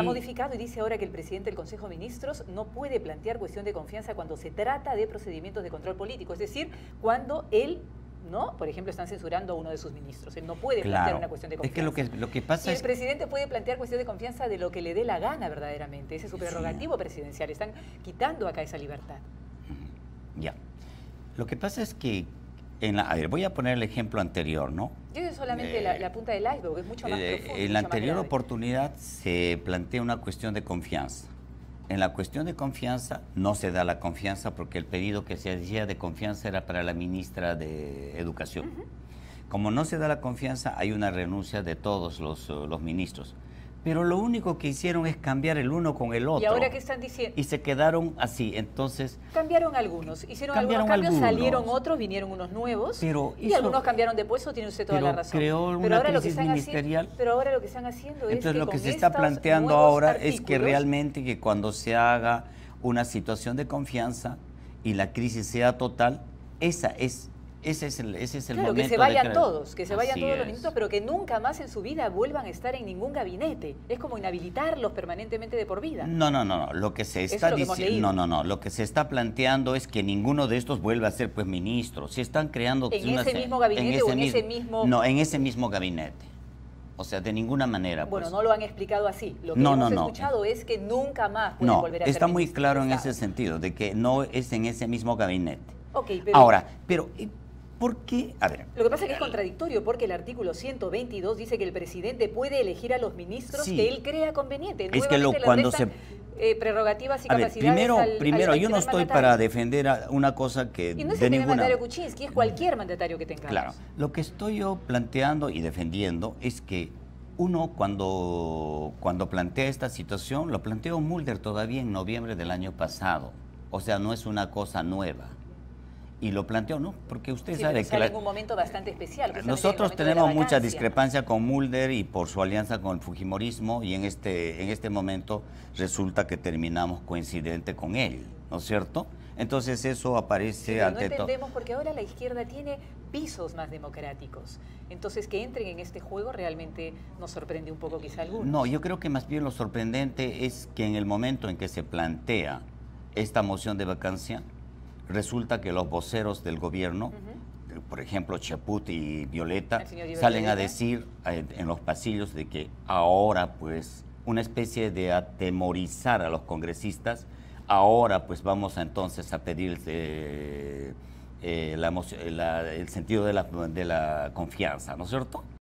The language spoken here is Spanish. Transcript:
ha modificado y dice ahora que el presidente del Consejo de Ministros no puede plantear cuestión de confianza cuando se trata de procedimientos de control político, es decir, cuando él, ¿no? Por ejemplo, están censurando a uno de sus ministros. Él no puede plantear una cuestión de confianza. Es que lo que pasa y el presidente puede plantear cuestión de confianza de lo que le dé la gana verdaderamente. Ese es su prerrogativo presidencial. Están quitando acá esa libertad. Ya. Lo que pasa es que, a ver, voy a poner el ejemplo anterior, ¿no? Yo solamente la punta del iceberg, es mucho más profundo. En la anterior oportunidad se plantea una cuestión de confianza. En la cuestión de confianza no se da la confianza porque el pedido que se hacía de confianza era para la ministra de Educación. Como no se da la confianza, hay una renuncia de todos los ministros. Pero lo único que hicieron es cambiar el uno con el otro. ¿Y ahora qué están diciendo? Y se quedaron así, entonces... Cambiaron algunos, hicieron algunos cambios, salieron otros, vinieron unos nuevos, y algunos cambiaron de puesto, tiene usted toda la razón. Creó una crisis ministerial. Pero ahora lo que están haciendo es entonces lo que se está planteando ahora es que realmente que cuando se haga una situación de confianza y la crisis sea total, ese es el momento. Que se vayan todos, que se vayan todos los ministros, pero que nunca más en su vida vuelvan a estar en ningún gabinete. Es como inhabilitarlos permanentemente de por vida. No. Lo que se está diciendo, lo que se está planteando es que ninguno de estos vuelva a ser pues ministro. Se están creando en ese mismo gabinete o en ese mismo. No, en ese mismo gabinete. O sea, de ninguna manera. Bueno, no lo han explicado así. Lo que hemos escuchado es que nunca más pueden volver a ser está muy ministros claro en ese sentido, de que no es en ese mismo gabinete. Okay, ahora, pero ¿por qué? A ver. Lo que pasa es que es contradictorio porque el artículo 122 dice que el presidente puede elegir a los ministros que él crea conveniente. Es que cuando se... prerrogativas y capacidades primero yo no estoy para defender una cosa que... Y no es el primer mandatario Kuczynski, es cualquier mandatario que tengamos. Claro. Lo que estoy yo planteando y defendiendo es que uno cuando plantea esta situación, lo planteó Mulder todavía en noviembre del año pasado. O sea, no es una cosa nueva. Y lo planteó, ¿no? Porque usted sabe que... en un momento bastante especial. Nosotros tenemos mucha discrepancia con Mulder y por su alianza con el fujimorismo y en este momento resulta que terminamos coincidente con él, ¿no es cierto? Entonces eso aparece ante todo. No entendemos porque ahora la izquierda tiene pisos más democráticos. Entonces que entren en este juego realmente nos sorprende un poco quizá a algunos. No, yo creo que más bien lo sorprendente es que en el momento en que se plantea esta moción de vacancia, resulta que los voceros del gobierno, por ejemplo, Chaput y Violeta, salen a decir en los pasillos de que ahora, pues, una especie de atemorizar a los congresistas, ahora, pues, vamos entonces a pedir el sentido de la confianza, ¿no es cierto?